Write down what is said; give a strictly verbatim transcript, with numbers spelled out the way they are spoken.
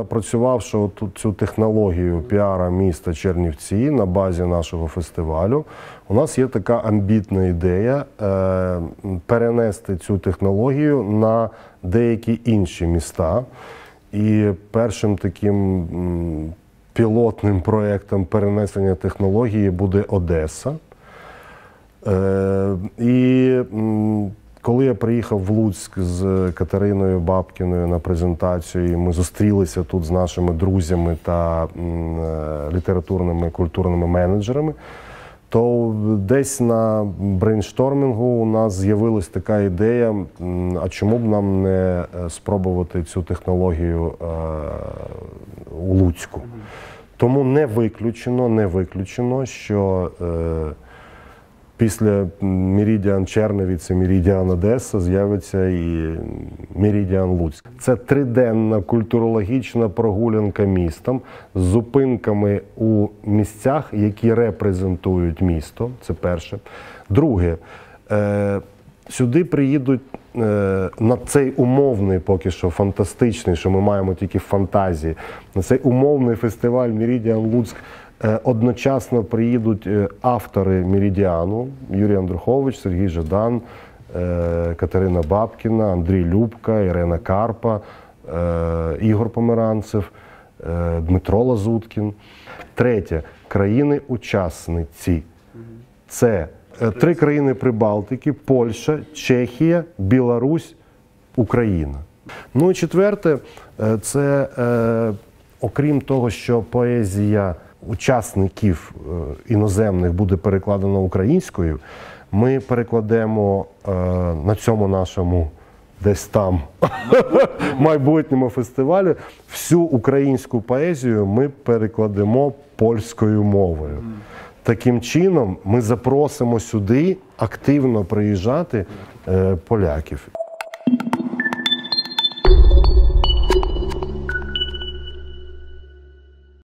напрацювавши цю технологію піара міста Чернівці на базі нашого фестивалю, у нас є така амбітна ідея е, перенести цю технологію на деякі інші міста. І першим таким м, пілотним проєктом перенесення технології буде Одеса. Е, і м, коли я приїхав в Луцьк з Катериною Бабкіною на презентацію, ми зустрілися тут з нашими друзями та м, літературними культурними менеджерами, то десь на брейнштормінгу у нас з'явилась така ідея, а чому б нам не спробувати цю технологію е, у Луцьку. Тому не виключено, не виключено, що е, після Meridian Чернівці, Meridian Одеса з'явиться і Meridian Луцьк. Це триденна культурологічна прогулянка містом з зупинками у місцях, які репрезентують місто. Це перше. Друге, е, сюди приїдуть е, на цей умовний, поки що фантастичний, що ми маємо тільки в фантазії, на цей умовний фестиваль Meridian Луцьк одночасно приїдуть автори Меридіану: Юрій Андрухович, Сергій Жадан, Катерина Бабкіна, Андрій Любка, Ірина Карпа, Ігор Померанцев, Дмитро Лазуткін. Третє – країни-учасниці. Це три країни Прибалтики: Польща, Чехія, Білорусь, Україна. Ну і четверте – це, окрім того, що поезія учасників іноземних буде перекладена українською, ми перекладемо е, на цьому нашому десь там майбутньому фестивалі всю українську поезію ми перекладемо польською мовою. Таким чином ми запросимо сюди активно приїжджати е, поляків.